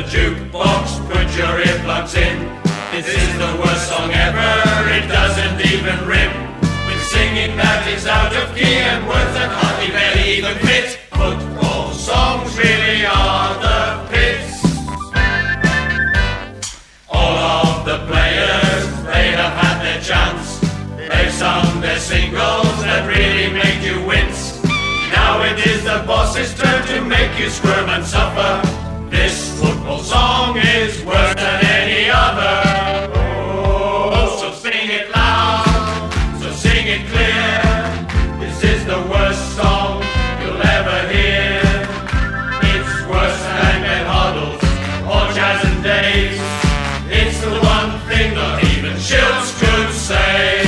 jukebox, put your earplugs in. This is the worst song ever, it doesn't even rip. With singing that is out of key and words that hardly barely even fit. Football songs really are the pits. All of the players, they have had their chance. They've sung their singles that really make you wince. Now it is the boss's turn to make you squirm and suffer. This football song is worse than any other. Oh, so sing it loud, so sing it clear. This is the worst song you'll ever hear. It's worse than Ed Huddles or Jazz and Days. It's the one thing not even Shilts could say.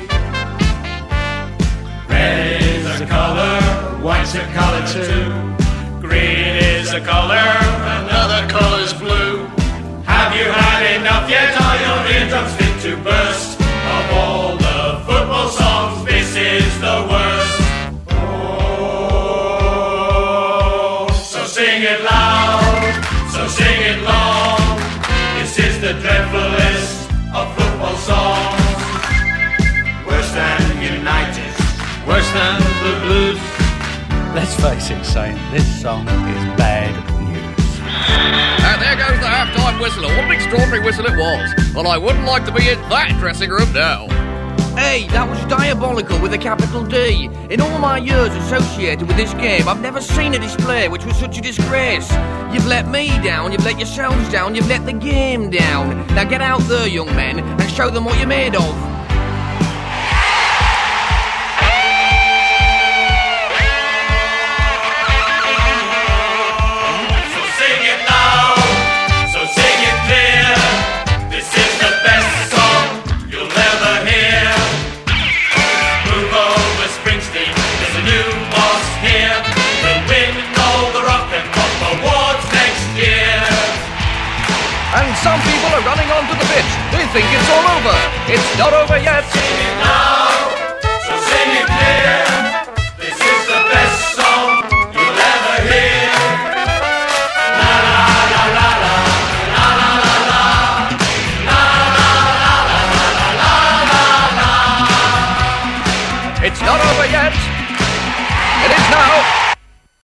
Red is a colour, white's a colour too. Green is a colour, another colour's blue. Have you had enough yet? Are your eardrums fit to burst? Of all the football songs, this is the worst. Oh, so sing it loud, so sing it long. This is the dreadfulest of football songs. Worse than United, worse than the Blues. Let's face it, Saint, this song is bad news. And there goes the half-time whistle. What an extraordinary whistle it was. Well, I wouldn't like to be in that dressing room now. Hey, that was diabolical with a capital D. In all my years associated with this game, I've never seen a display which was such a disgrace. You've let me down, you've let yourselves down, you've let the game down. Now get out there, young men, and show them what you're made of. And some people are running onto the pitch. They think it's all over. It's not over yet. Sing it loud.